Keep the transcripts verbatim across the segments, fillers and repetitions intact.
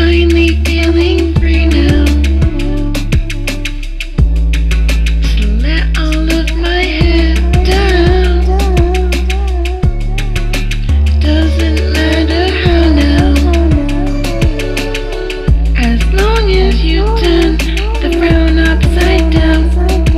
finally feeling free now. So let all of my head down. Doesn't matter how now, as long as you turn the frown upside down.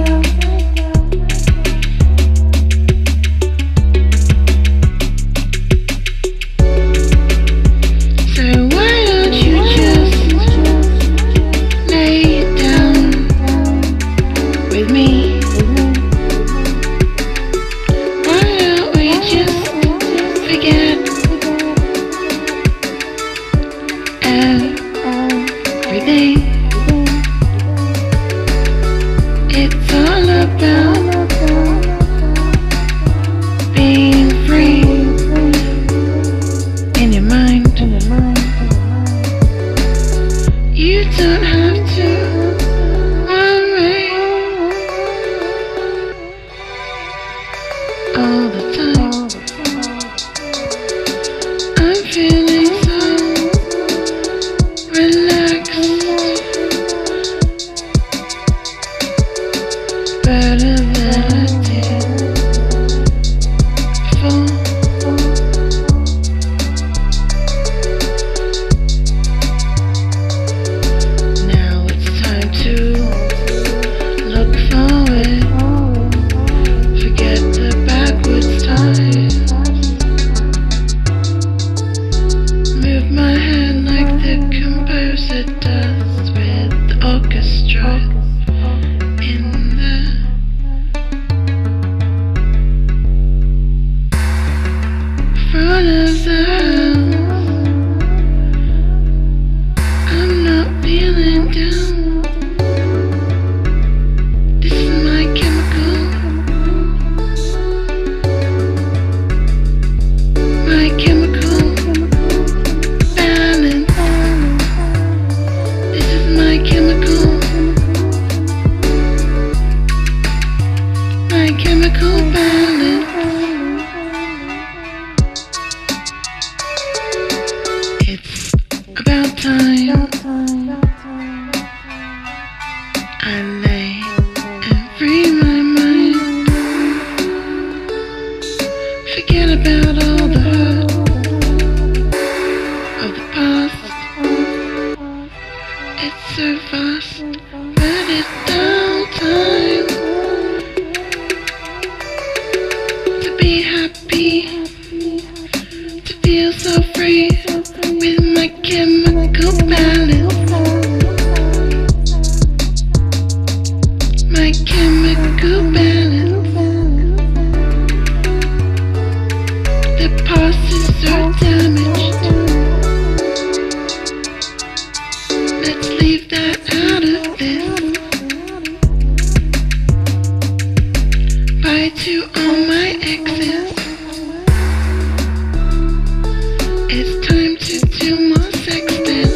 Everything. It's all about being free in your mind. You don't have to worry all the time. I'm feeling so relaxed, better than I did before. Now it's time to look forward, forget the backwards times. Move my hand like the composer does with the orchestra in the front of the house. I'm not feeling down. This is my chemical, my chemical balance. This is my chemical, my chemical balance. It's about time I lay and free my mind. Forget about all the hurt of the past. It's so fast, but it's down time to be happy, to feel so free with my chemical balance. My chemical balance. The past is so damaged. Let's leave that out of this. Bye to all my exes. It's time to do more sexting.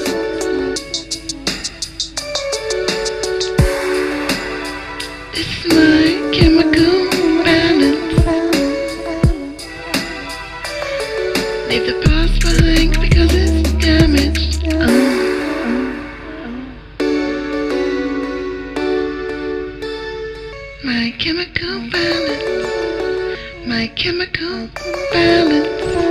This is my chemical balance. Leave the past behind because it's damaged. Oh. My chemical balance, my chemical balance.